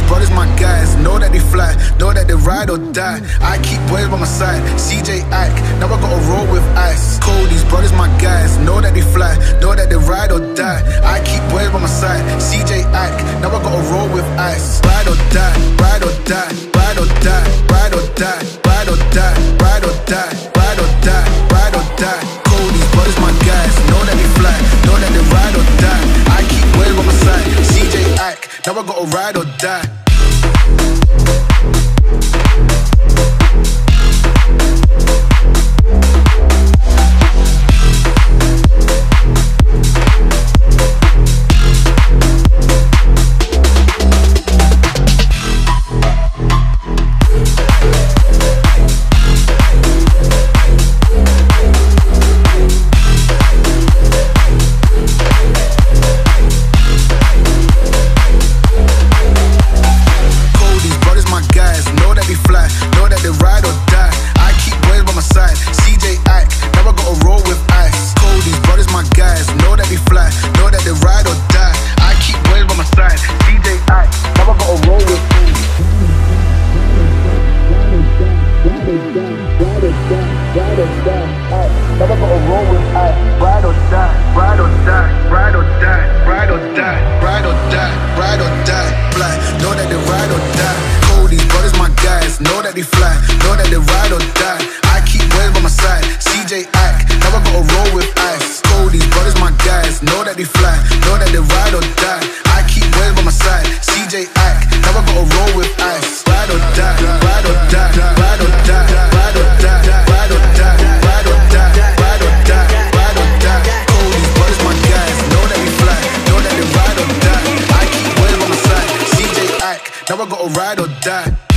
brothers my guys, know that they fly, know that they ride or die. I keep boys by my side, CJ Ike, now I gotta roll with ice. These brothers my guys, know that they fly, know that they ride or die. I keep boys by my side, CJ Ike, now I gotta roll with ice. Ride or die, ride or die, ride or die, ride or die, ride or die, ride or die, ride or die, ride or die. These brothers my guys, know that they fly, know that they ride or die. I keep boys by my side, CJ Ike, now I gotta ride or die. Know that they fly, know that they ride or die. I keep boys by my side, CJ Ike, now I gotta roll with ice. These brothers my guys, know that they fly, know that they ride or die. I keep boys by my side, CJ Ike, now I gotta roll with ice. Ride or die, ride or die, ride or die, ride or die, ride or die, ride or die, ride or die, ride or die. These brothers my guys, know that they fly, know that they ride or die. I keep boys by my side, CJ Ike, now I gotta ride or die.